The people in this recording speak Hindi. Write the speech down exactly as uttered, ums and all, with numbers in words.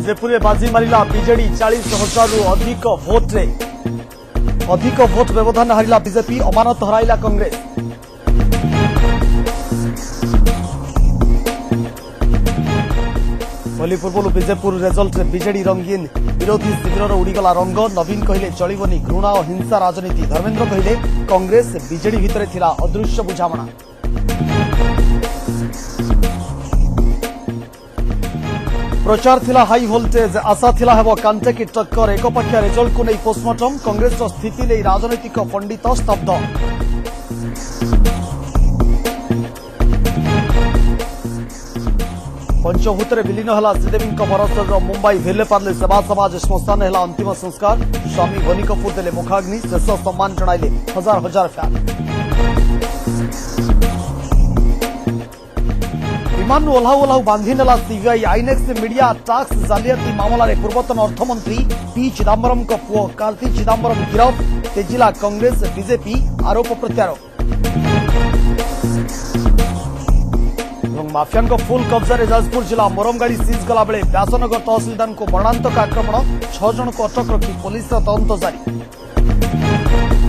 विजेपुर में बाजी मारिला बीजेडी चालीस हजार रु अधिक भोट रे अधिक भोट व्यवधान हारिला बीजेपी अमानत हराइला कांग्रेस। होली पूर्व विजेपुर रिजल्ट बीजेडी रंगीन विरोधी शिविर उड़ीगला रंग। नवीन कहले चलिबनी घृणा और हिंसा राजनीति। धर्मेंद्र कहले कांग्रेस बीजेडी भितर थिला अदृश्य बुझामणा। प्रचार थिला हाई वोल्टेज आशा थिला हेबो कांटे की टक्कर। एकपक्षीय रिजल्ट को नहीं पोस्टमार्टम। कांग्रेस स्थिति नहीं राजनीतिक पंडित स्तब्ध। पंचभूत विलीन है श्रीदेवी बरसर मुंबई भेलेपार्ले सेवा समाज श्मशान है अंतिम संस्कार। स्वामी बनी कपूर देले मुखाग्नि। शेष सम्मान जणाइले हजार हजार फैन। विमान ओह्लाउ ओह्लाउ बांधि नेला सीबीआई। आईनेक्स मीडिया टैक्स जालियाती मामला रे पूर्वतन अर्थमंत्री पी चिदंबरम को पुओ कार्ति चिदंबरम गिरफ। तेजिला कांग्रेस बीजेपी आरोप प्रत्यारोप। माफिया फुल कब्जा जाजपुर जिला मोरम गाड़ी सीज कला बेले व्यासनगर तहसिलदार को मरणांतक आक्रमण। छह जन को अटक रखी पुलिस तदंत जारी।